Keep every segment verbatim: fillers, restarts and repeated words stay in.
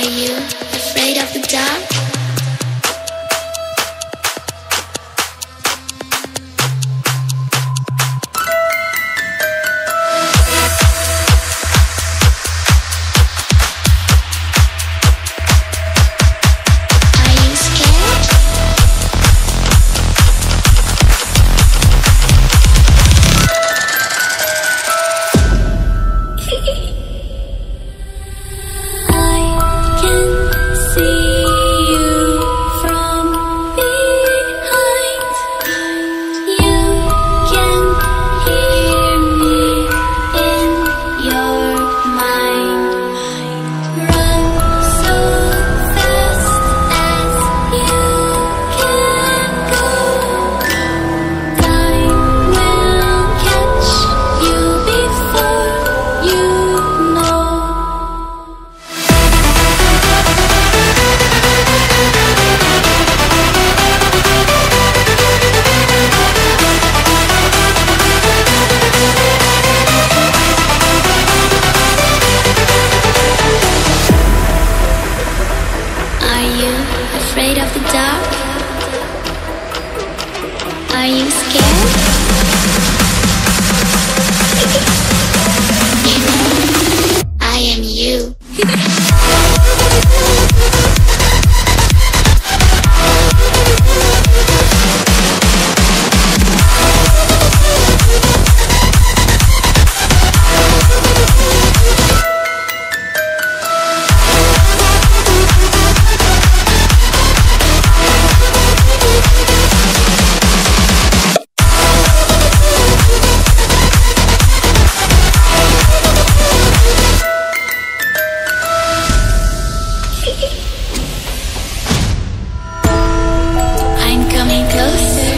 Are you afraid of the dark? Afraid of the dark? Are you scared? I am you. I'm coming closer.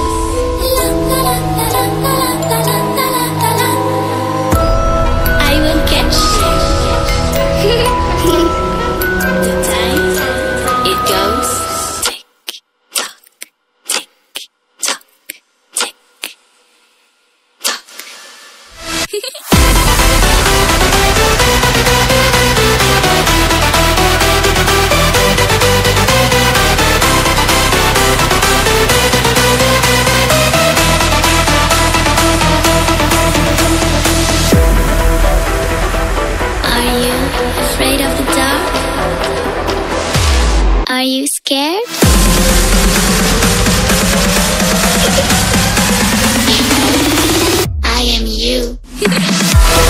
I will catch you. The time it goes tick tock, tick tock, tick tock. Afraid of the dark? Are you scared? I am you.